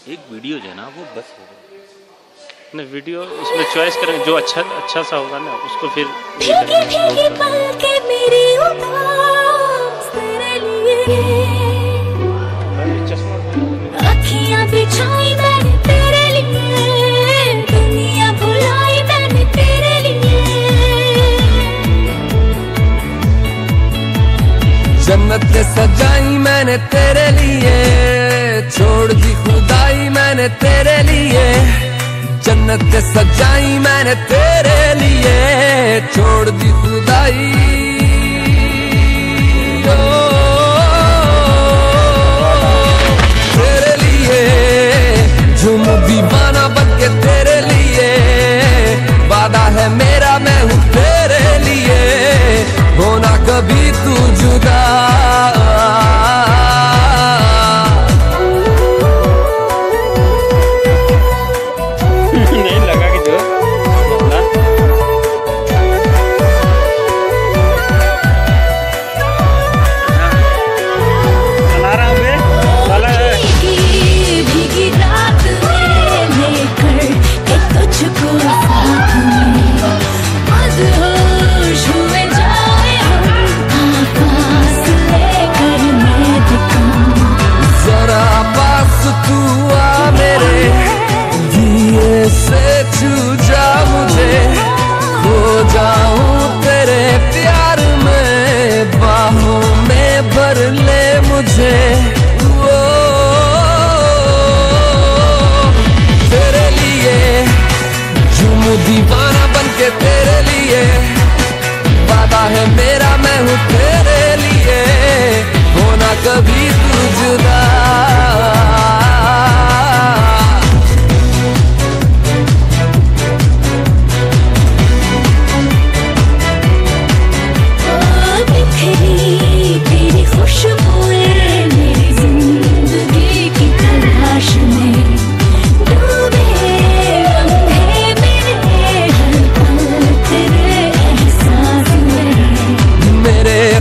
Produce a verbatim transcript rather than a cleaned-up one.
एक वीडियो जो है ना वो बस हो गया ना, वीडियो उसमें चॉइस करेंगे जो अच्छा अच्छा सा होगा ना उसको फिर भीगे भीगे पल के मेरी उदास तेरे लिए अखियां बिछाई मैंने तेरे लिए, दुनिया भुलाई मैंने तेरे लिए। जन्नत सजाई मैंने तेरे लिए, छोड़ दी खुदाई मैंने तेरे लिए। जन्नत सजाई मैंने तेरे लिए, छोड़ दी खुदाई। ओ, तेरे लिए झूम दीवाना बन के तेरे लिए, वादा है मेरा मैं हूँ तेरे लिए, होना कभी तू जुदा। मुझे वो तेरे लिए झूम दीवाना बन के तेरे लिए, वादा है मेरा मैं हूँ तेरे लिए, होना कभी तू जुदा। मेरे